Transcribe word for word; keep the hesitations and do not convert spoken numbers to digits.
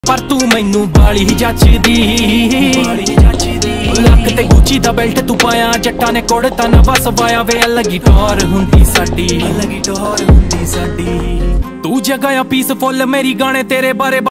पर तू मैनू बाली जचदी लक ते गुची दा बेल्ट तू पाया जट्टा ने कोड़ता न बस पाया वे अलग ही टोर हुंदी साडी अलग ही टोर हुंदी साडी तू जगाया पीसफुल मेरी गाने तेरे बारे